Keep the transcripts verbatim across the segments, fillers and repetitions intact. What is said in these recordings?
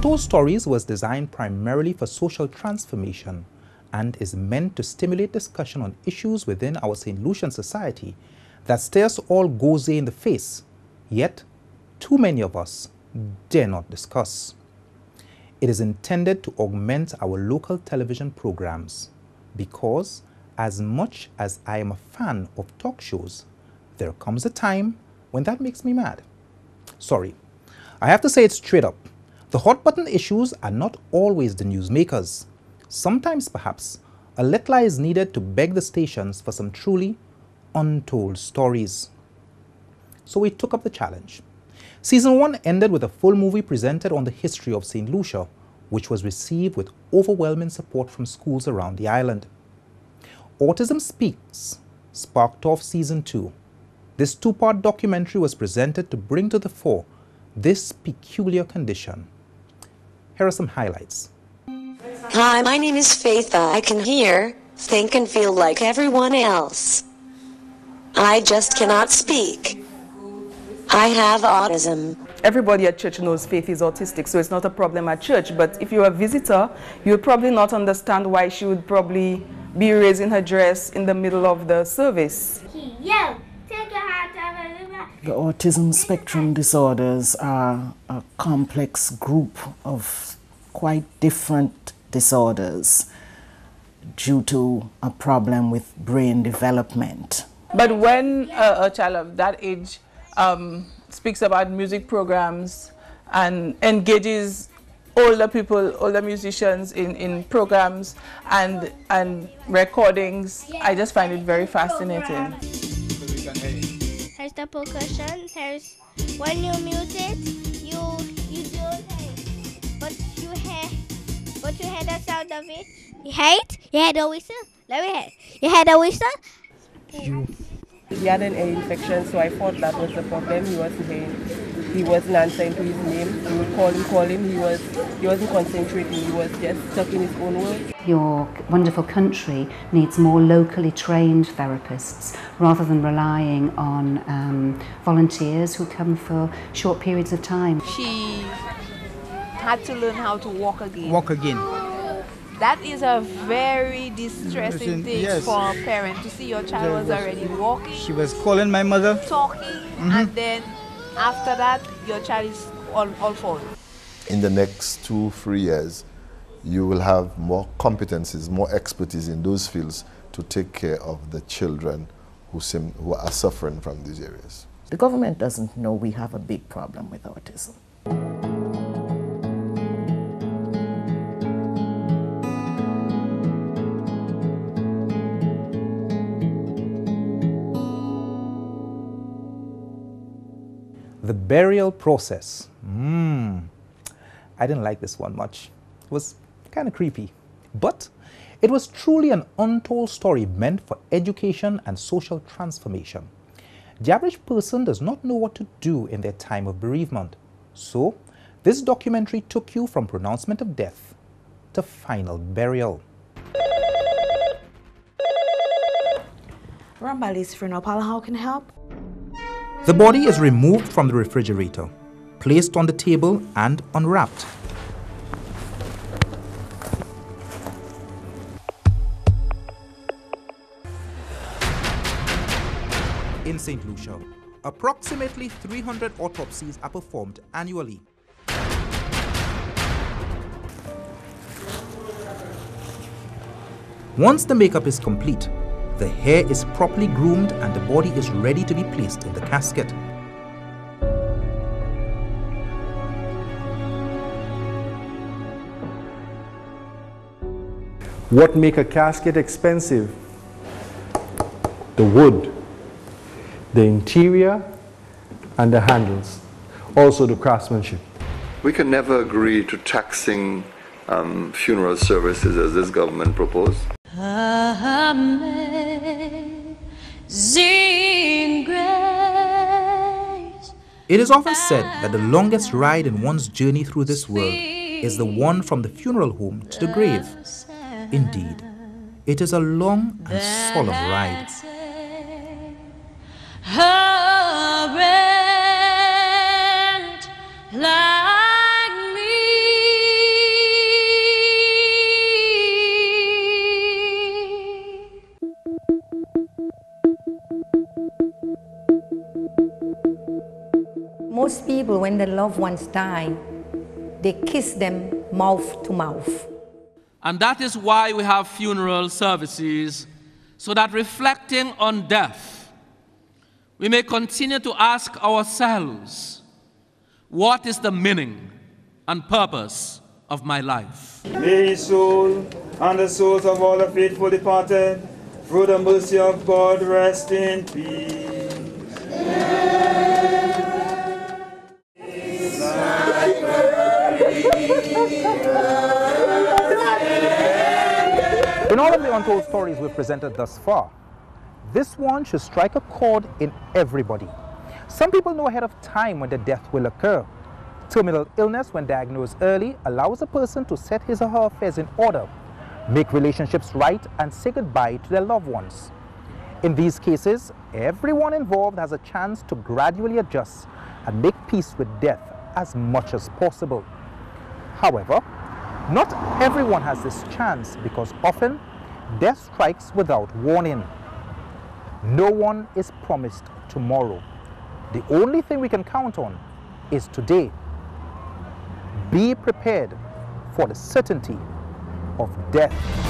Untold Stories was designed primarily for social transformation and is meant to stimulate discussion on issues within our Saint Lucian society that stare us all gauze in the face, yet too many of us dare not discuss. It is intended to augment our local television programs because, as much as I am a fan of talk shows, there comes a time when that makes me mad. Sorry, I have to say it straight up. The hot button issues are not always the newsmakers. Sometimes, perhaps, a little is needed to beg the stations for some truly untold stories. So we took up the challenge. Season one ended with a full movie presented on the history of Saint Lucia, which was received with overwhelming support from schools around the island. Autism Speaks sparked off season two. This two-part documentary was presented to bring to the fore this peculiar condition. Here are some highlights. Hi, my name is Faith. I can hear, think and feel like everyone else. I just cannot speak. I have autism. Everybody at church knows Faith is autistic, so it's not a problem at church. But if you're a visitor, you'll probably not understand why she would probably be raising her dress in the middle of the service. The autism spectrum disorders are a complex group of quite different disorders due to a problem with brain development. But when a, a child of that age um, speaks about music programs and engages older people, older musicians in, in programs and, and recordings, I just find it very fascinating. Here's the percussion. Here's when you mute it, you you do it, but you hear, but you hear the sound of it. You hear it? You hear the whistle? Let me hear. You hear the whistle? You. He had an ear infection, so I thought that was the problem. He wasn't hearing. He wasn't answering to his name. We would call him, call him. He was, he wasn't concentrating. He was just stuck in his own world. Your wonderful country needs more locally trained therapists rather than relying on um, volunteers who come for short periods of time. She had to learn how to walk again. Walk again. That is a very distressing thing yes. for a parent to see your child was already walking. She was calling my mother. Talking, mm-hmm. And then after that, your child is all, all falling. In the next two, three years, you will have more competencies, more expertise in those fields to take care of the children who, sim who are suffering from these areas. The government doesn't know we have a big problem with autism. The burial process. Mmm. I didn't like this one much. It was kind of creepy. But it was truly an untold story meant for education and social transformation. The average person does not know what to do in their time of bereavement. So, this documentary took you from pronouncement of death to final burial. Rambali's funeral parlor, how can I help? The body is removed from the refrigerator, placed on the table and unwrapped. In Saint Lucia, approximately three hundred autopsies are performed annually. Once the makeup is complete, the hair is properly groomed and the body is ready to be placed in the casket. What makes a casket expensive? The wood, the interior, and the handles. Also the craftsmanship. We can never agree to taxing um, funeral services as this government proposed. It is often said that the longest ride in one's journey through this world is the one from the funeral home to the grave. Indeed, it is a long and solemn ride. Like me. Most people, when their loved ones die, they kiss them mouth to mouth. And that is why we have funeral services, so that reflecting on death, we may continue to ask ourselves, what is the meaning and purpose of my life? May his soul and the souls of all the faithful departed, through the mercy of God, rest in peace. In all of the untold stories we've presented thus far, this one should strike a chord in everybody. Some people know ahead of time when the death will occur. Terminal illness, when diagnosed early, allows a person to set his or her affairs in order, make relationships right, and say goodbye to their loved ones. In these cases, everyone involved has a chance to gradually adjust and make peace with death as much as possible. However, not everyone has this chance, because often death strikes without warning. No one is promised tomorrow. The only thing we can count on is today. Be prepared for the certainty of death.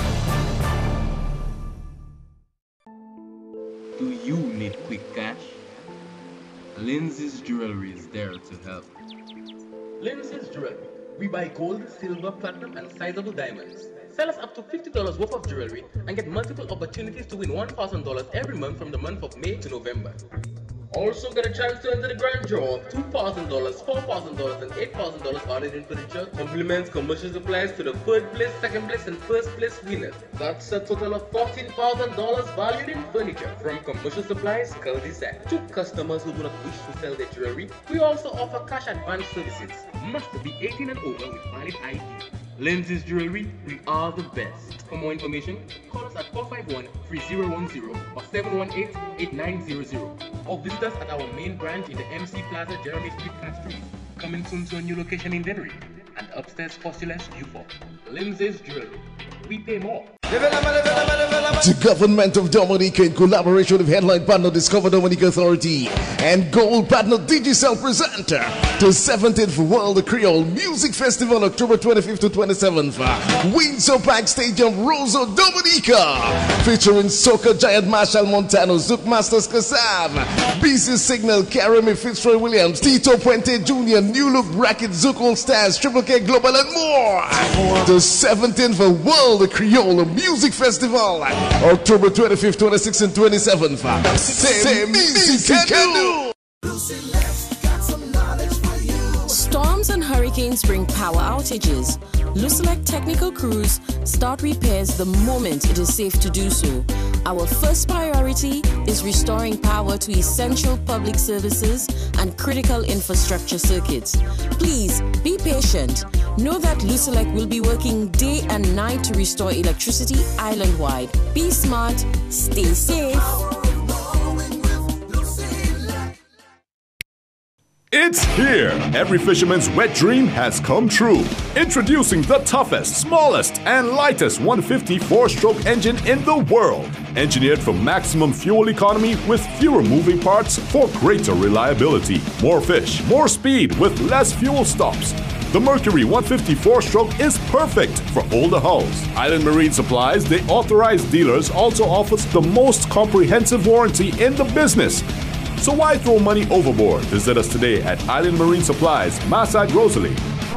Do you need quick cash? Lindsay's Jewelry is there to help. Lindsay's Jewelry. We buy gold, silver, platinum, and sizable diamonds. Sell us up to fifty dollars worth of jewelry and get multiple opportunities to win one thousand dollars every month from the month of May to November. Also get a chance to enter the grand draw of two thousand dollars, four thousand dollars, and eight thousand dollars ordered in furniture. Compliments commercial supplies to the third place, second place, and first place winners. That's a total of fourteen thousand dollars valued in furniture from commercial supplies cul-de-sac. To customers who do not wish to sell their jewelry, we also offer cash advance services. Must be eighteen and over with valid I D. Lindsay's Jewelry, we are the best. For more information, call us at four five one, three zero one zero or seven one eight, eight nine zero zero, or visit us at our main branch in the M C Plaza, Jeremy Street, Castries. Coming soon to a new location in Dennery and upstairs Postulas, Newport. Lindsay's Jewelry, we pay more. The government of Dominica, in collaboration with headline partner Discover Dominica Authority and gold partner Digicel, present the seventeenth World Creole Music Festival, October twenty-fifth to twenty-seventh, Windsor Park Stadium, Roseau, Dominica, featuring soca giant Marshall Montano, Zouk Masters Kassav, B C Signal, Karami Fitzroy Williams, Tito Puente Junior, New Look Bracket, Zouk All Stars, Triple K Global, and more. The seventeenth World Creole Music Festival, October twenty-fifth, twenty-sixth, and twenty-seventh. Say music can do. Storms and hurricanes bring power outages. Luselect technical crews start repairs the moment it is safe to do so. Our first priority is restoring power to essential public services and critical infrastructure circuits. Please be patient. Know that Luselect will be working day and night to restore electricity island-wide. Be smart, stay safe. It's here! Every fisherman's wet dream has come true. Introducing the toughest, smallest, and lightest one fifty four-stroke engine in the world. Engineered for maximum fuel economy with fewer moving parts for greater reliability. More fish, more speed with less fuel stops. The Mercury one fifty four-stroke is perfect for older hulls. Island Marine Supplies, the authorized dealers, also offers the most comprehensive warranty in the business. So why throw money overboard? Visit us today at Island Marine Supplies, Massac, Rosalie.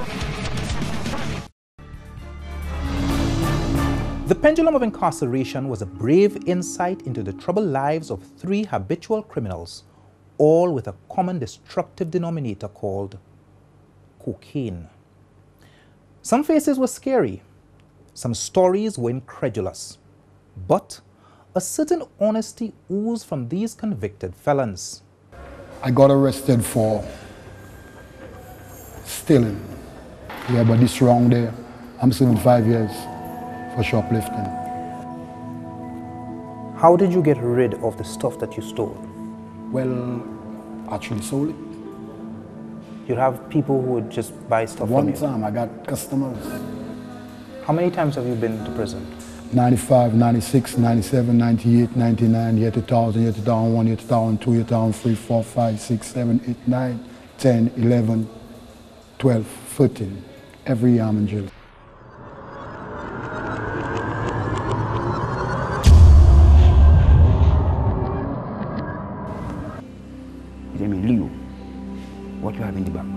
The pendulum of incarceration was a brave insight into the troubled lives of three habitual criminals, all with a common destructive denominator called cocaine. Some faces were scary, some stories were incredulous, but a certain honesty oozed from these convicted felons. I got arrested for stealing. Yeah, but this wrong there. I'm serving five years for shoplifting. How did you get rid of the stuff that you stole? Well, actually sold it. You have people who would just buy stuff One from you? time I got customers. How many times have you been to prison? ninety-five, ninety-six, ninety-seven, ninety-eight, ninety-nine, year two thousand, year two thousand one, year two thousand two, year two thousand three, four, five, six, seven, eight, nine, ten, eleven, twelve, thirteen, every year I'm in jail. He said, Leo, what you have in the bag?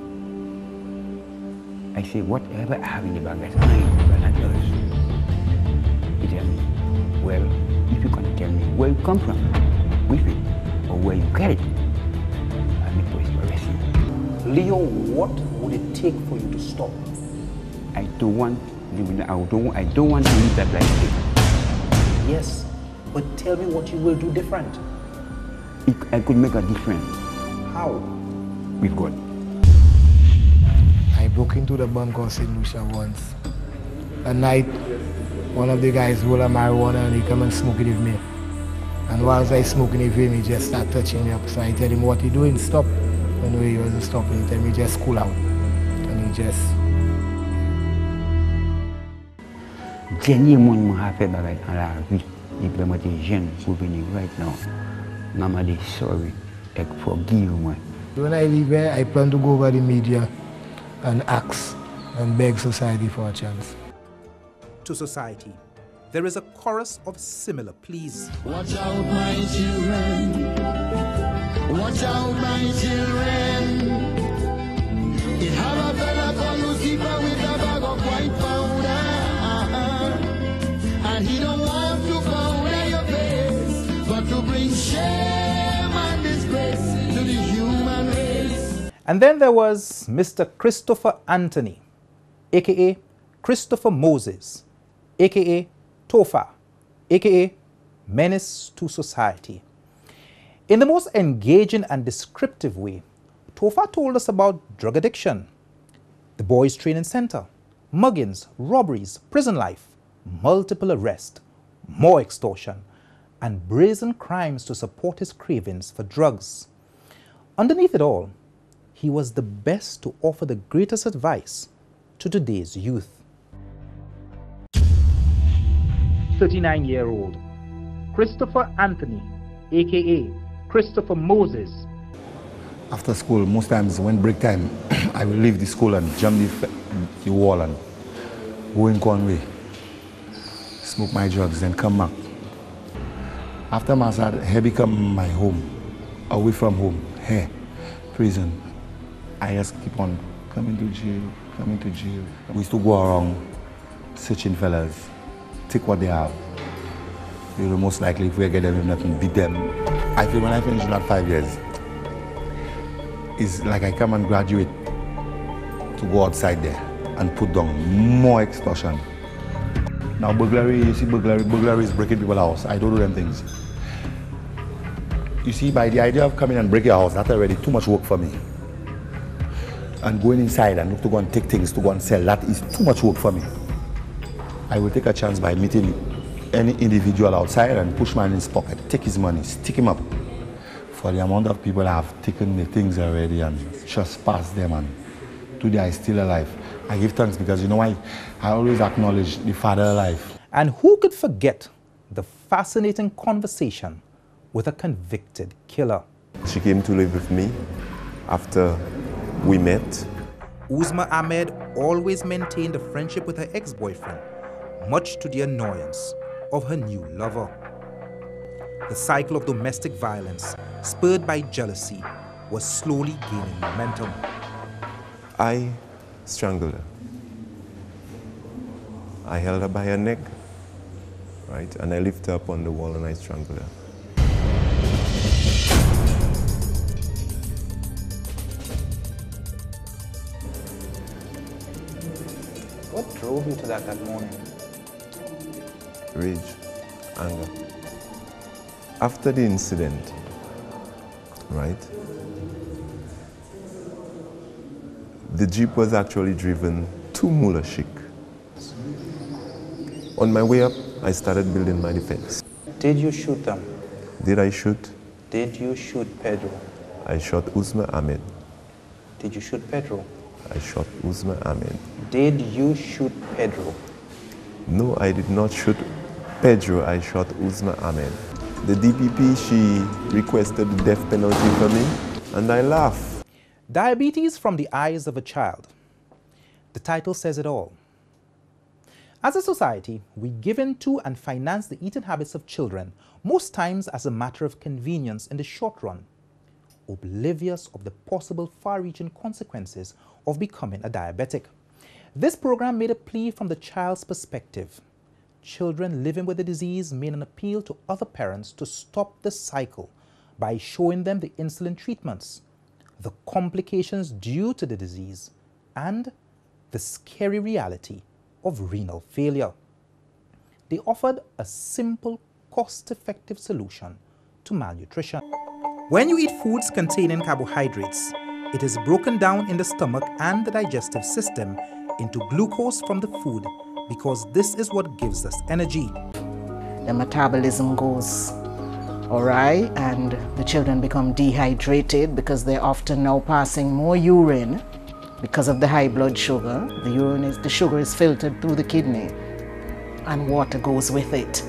I say, whatever I have in the bag, that's mine, but not yours. He tell me, well, if you can tell me where you come from with it, or where you get it, I'll be supposed to arrest you. Leo, what would it take for you to stop? I don't want, I don't, I don't want to live that life. Yes, but tell me what you will do different. I could make a difference. How? With God. I broke into the bunkhouse in Lucia once. At night, one of the guys rolled a marijuana and he come and smoke it with me. And whilst I smoking it with him, he just start touching me up. So I tell him, what he doing? Stop. Anyway, he wasn't stopping. He tell me, just cool out. And he just... Jenny mon happy bagay à la vie. Il peut me jeune pour venir right now. Mama is sorry. I forgive me. When I leave here, I plan to go over the media and ask and beg society for a chance. To society, there is a chorus of similar pleas. Watch out, my children. Watch out, my children. It have a fella called Lucifer with a bag of white powder. And he don't want to powder your face, but to bring shame and disgrace to the human race. And then there was Mister Christopher Anthony, aka Christopher Moses, aka Topher, aka Menace to Society. In the most engaging and descriptive way, Topher told us about drug addiction, the boys' training center, muggings, robberies, prison life, multiple arrests, more extortion, and brazen crimes to support his cravings for drugs. Underneath it all, he was the best to offer the greatest advice to today's youth. thirty-nine-year-old Christopher Anthony, aka Christopher Moses. After school, most times when break time, I will leave the school and jump the, the wall and go in Conway, smoke my drugs, then come back. After Masad, here become my home, away from home, here, prison. I just keep on coming to jail, coming to jail. We used to go around searching fellas, take what they have. You know, most likely if we get them, nothing, beat them. I feel when I finish in that five years, it's like I come and graduate to go outside there and put down more extortion. Now burglary, you see burglary, burglary is breaking people's house. I don't do them things. You see, by the idea of coming and break your house, that's already too much work for me. And going inside and look to go and take things to go and sell, that is too much work for me. I will take a chance by meeting any individual outside and push man in his pocket, take his money, stick him up. For the amount of people that have taken the things already and just passed them, and today I still alive. I give thanks because you know why? I always acknowledge the Father alive. And who could forget the fascinating conversation with a convicted killer? She came to live with me after we met. Uzma Ahmed always maintained a friendship with her ex-boyfriend, much to the annoyance of her new lover. The cycle of domestic violence, spurred by jealousy, was slowly gaining momentum. I strangled her. I held her by her neck, right? And I lifted her up on the wall and I strangled her. What drove you to that that morning? Rage, anger. After the incident, right, the Jeep was actually driven to Mullah Sheikh. On my way up, I started building my defense. Did you shoot them? Did I shoot? Did you shoot Pedro? I shot Uzma Ahmed. Did you shoot Pedro? I shot Uzma Ahmed. Did you shoot Pedro? No, I did not shoot Pedro. I shot Uzma Ahmed. The D P P, she requested the death penalty for me, and I laughed. Diabetes from the eyes of a child. The title says it all. As a society, we give in to and finance the eating habits of children, most times as a matter of convenience in the short run, oblivious of the possible far-reaching consequences of becoming a diabetic. This program made a plea from the child's perspective. Children living with the disease made an appeal to other parents to stop the cycle by showing them the insulin treatments, the complications due to the disease, and the scary reality of renal failure. They offered a simple, cost-effective solution to malnutrition. When you eat foods containing carbohydrates, it is broken down in the stomach and the digestive system into glucose from the food because this is what gives us energy. The metabolism goes awry and the children become dehydrated because they're often now passing more urine because of the high blood sugar. The urine is, the sugar is filtered through the kidney and water goes with it.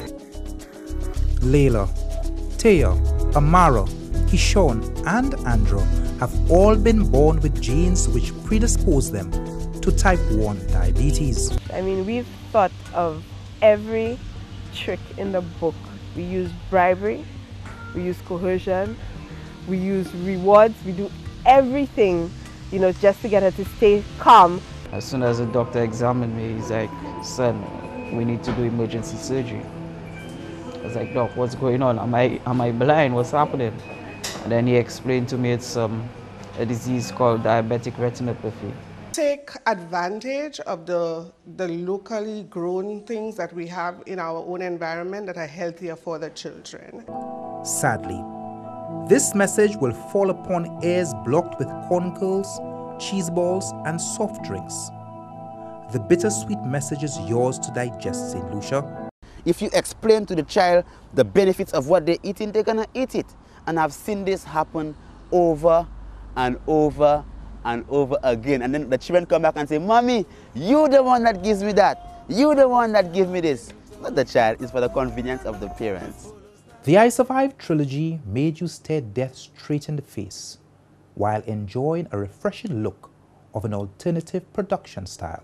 Layla, Taya, Amara, Kishon and Andrew have all been born with genes which predispose them to type one diabetes. I mean, we've thought of every trick in the book. We use bribery, we use coercion, we use rewards, we do everything, you know, just to get her to stay calm. As soon as the doctor examined me, he's like, son, we need to do emergency surgery. I was like, doc, what's going on? Am I, am I blind? What's happening? And then he explained to me it's um, a disease called diabetic retinopathy. Take advantage of the, the locally grown things that we have in our own environment that are healthier for the children. Sadly, this message will fall upon ears blocked with corn kernels, cheese balls, and soft drinks. The bittersweet message is yours to digest, Saint Lucia. If you explain to the child the benefits of what they're eating, they're gonna eat it. And I've seen this happen over and over and over again. And then the children come back and say, Mommy, you're the one that gives me that. You're the one that gives me this. Not the child, it's for the convenience of the parents. The I Survived trilogy made you stare death straight in the face while enjoying a refreshing look of an alternative production style.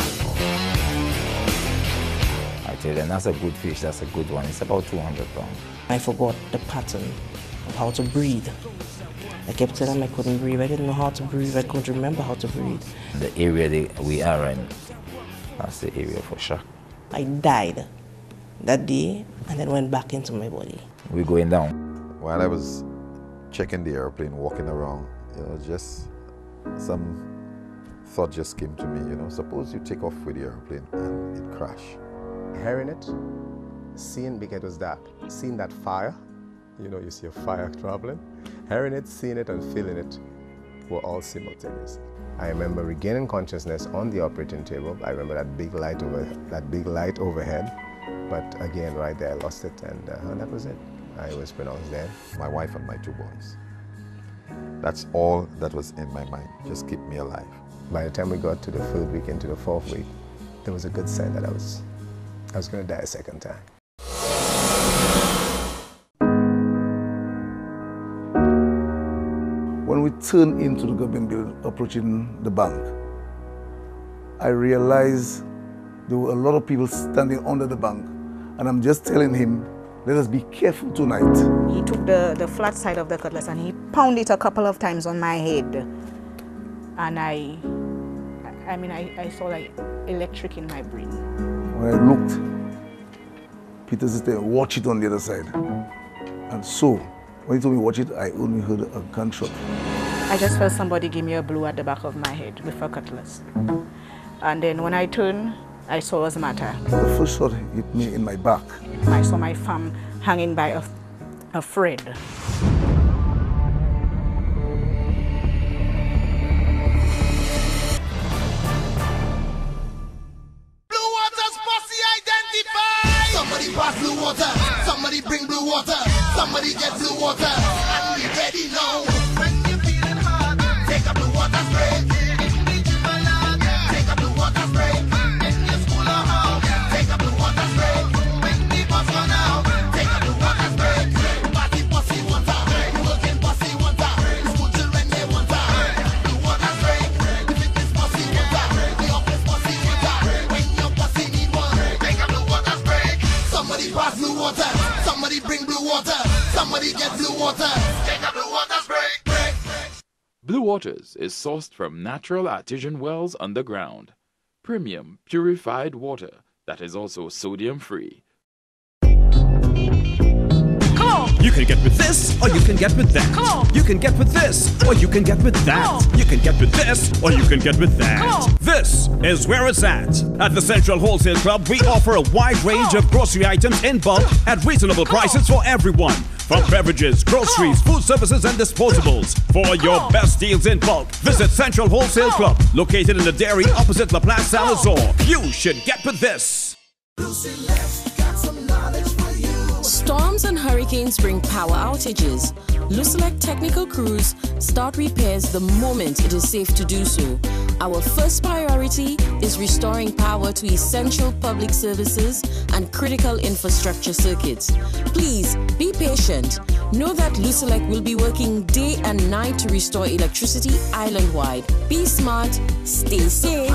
I tell them, that's a good fish, that's a good one. It's about two hundred pounds. I forgot the pattern of how to breathe. I kept telling them I couldn't breathe. I didn't know how to breathe. I couldn't remember how to breathe. The area they, we are in, that's the area for sure. I died that day and then went back into my body. We're going down. While I was checking the airplane, walking around, you know, just some thought just came to me, you know, suppose you take off with the airplane and it crashed. Hearing it, seeing, because it was dark, seeing that fire, you know, you see a fire traveling, hearing it, seeing it, and feeling it were all simultaneous. I remember regaining consciousness on the operating table. I remember that big light over, that big light overhead, but again, right there, I lost it, and, uh, and that was it. I was pronounced dead. My wife and my two boys. That's all that was in my mind. Just keep me alive. By the time we got to the third week, into the fourth week, there was a good sign that I was, I was going to die a second time. When we turned into the government building, approaching the bank, I realized there were a lot of people standing under the bank. And I'm just telling him, let us be careful tonight. He took the, the flat side of the cutlass and he pounded it a couple of times on my head. And I, I mean, I, I saw like electric in my brain. When I looked, Peter said, watch it on the other side. And so, when he told me watch it, I only heard a gunshot. I just felt somebody give me a blow at the back of my head with a cutlass. And then when I turned, I saw what's the matter. The first shot hit me in my back. I saw my farm hanging by a, a thread. Blue Water's posse identified! Somebody pass blue water, somebody bring blue water, somebody get blue water, and we ready now. When you're feeling hard, take a blue water spray. Take a blue water spray. In your school or home, take a blue water spray. When the bus run out, take a blue water spray. Party posse water, working posse water, school children they water. water. Somebody get blue water. Take a blue water break, break, break. Blue Waters is sourced from natural artesian wells underground. Premium, purified water that is also sodium-free. You can get with this, or you can get with that. Come on. You can get with this, or you can get with that. You can get with this, or you can get with that. This is where it's at. At the Central Wholesale Club, we offer a wide range of grocery items in bulk at reasonable prices for everyone. From beverages, groceries, food services, and disposables. For your best deals in bulk, visit Central Wholesale Club, located in the dairy opposite La Place Salazar. You should get with this. Storms and hurricanes bring power outages. Luselect technical crews start repairs the moment it is safe to do so. Our first priority is restoring power to essential public services and critical infrastructure circuits. Please be patient. Know that Luselect will be working day and night to restore electricity island-wide. Be smart, stay safe.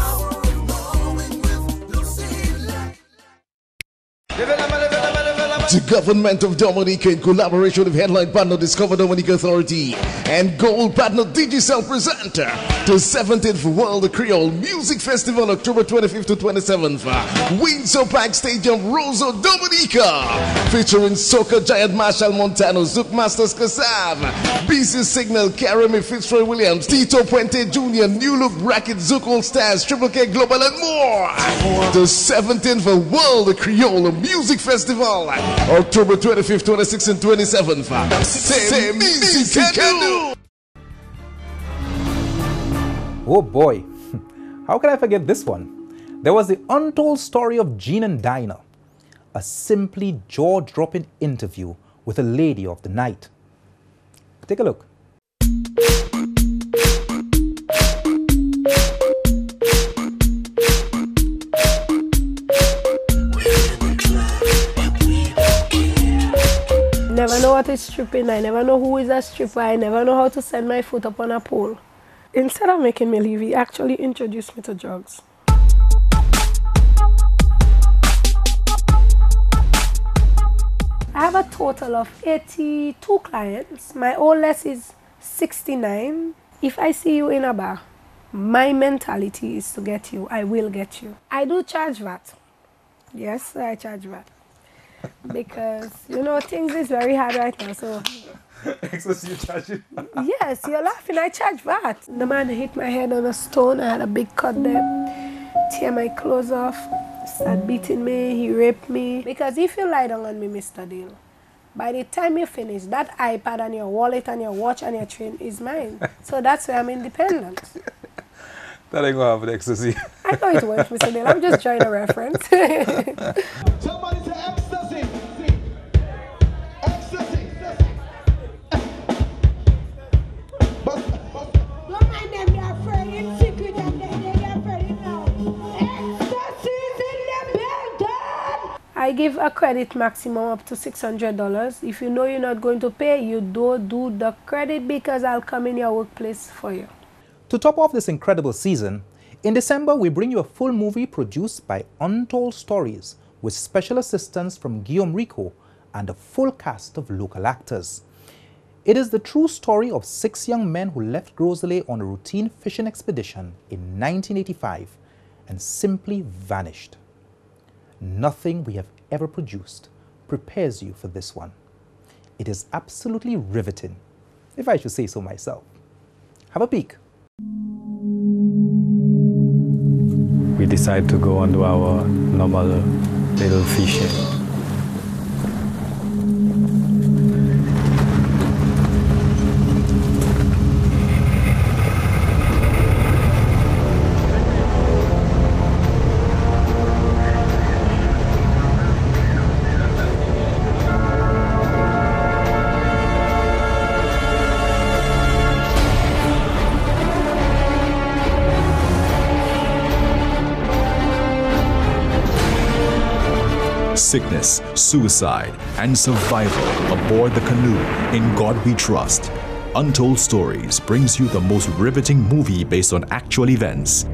The government of Dominica, in collaboration with headline partner Discover Dominica Authority and gold partner Digicel, present the seventeenth World Creole Music Festival, October twenty-fifth to twenty-seventh, Windsor Park Stadium, Roseau, Dominica, featuring soca giant Marshall Montano, Zouk Masters Kassav, B C Signal, Karami Fitzroy Williams, Tito Puente Junior, New Look Bracket, Zouk All Stars, Triple K Global, and more. The seventeenth World Creole Music Festival, October twenty-fifth, twenty-sixth, and twenty-seventh. Say music can do. Oh boy, how can I forget this one? There was the untold story of Jean and Dinah, a simply jaw-dropping interview with a lady of the night. Take a look. Never know what is stripping. I never know who is a stripper. I never know how to set my foot up on a pole. Instead of making me leave, he actually introduced me to drugs. I have a total of eighty-two clients. My oldest is sixty-nine. If I see you in a bar, my mentality is to get you. I will get you. I do charge V A T. Yes, I charge V A T. Because, you know, things is very hard right now, so... Excess, you charge it? Yes, you're laughing, I charge V A T. The man hit my head on a stone, I had a big cut there, tear my clothes off, start beating me, he raped me. Because if you lie down on me, Mister Deal, by the time you finish, that iPad and your wallet and your watch and your chain is mine. So that's why I'm independent. That ain't gonna happen, ecstasy. I know it won't, Mister Deal, I'm just trying a reference. Somebody say ecstasy. Ecstasy. Don't mind them, they're afraid in secret and they're afraid now. Ecstasy is in the building. I give a credit maximum up to six hundred dollars. If you know you're not going to pay, you don't do the credit because I'll come in your workplace for you. To top off this incredible season, in December we bring you a full movie produced by Untold Stories with special assistance from Guillaume Rico and a full cast of local actors. It is the true story of six young men who left Grosley on a routine fishing expedition in nineteen eighty-five and simply vanished. Nothing we have ever produced prepares you for this one. It is absolutely riveting, if I should say so myself. Have a peek. We decided to go and do our normal little fishing. Sickness, suicide, and survival aboard the canoe In God We Trust. Untold Stories brings you the most riveting movie based on actual events.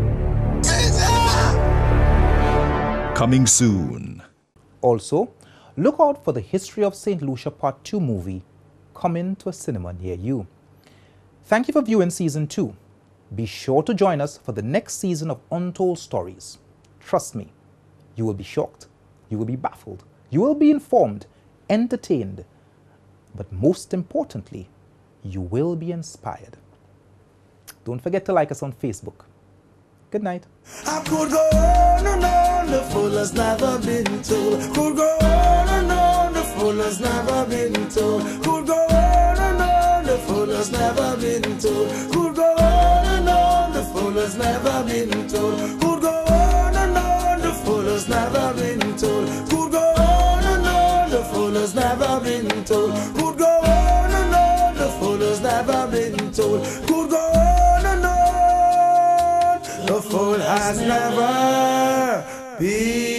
Coming soon. Also, Look out for the History of Saint Lucia Part two movie coming to a cinema near you. Thank you for viewing Season two. Be sure to join us for the next season of Untold Stories. Trust me, you will be shocked, you will be baffled, you will be informed, entertained, but most importantly, you will be inspired. Don't forget to like us on Facebook. Good night. I could go on and on, the fool has never been told. Could go on and on, the fool has never been told. Could go on and on, the fool has never been told. Could go on and on, the fool has never been told. Could go on and on, the fool has never been told. Could go on and on, the fool has never been told. Could go on and on, the fool has never been told. Could go on and on, the fool has never been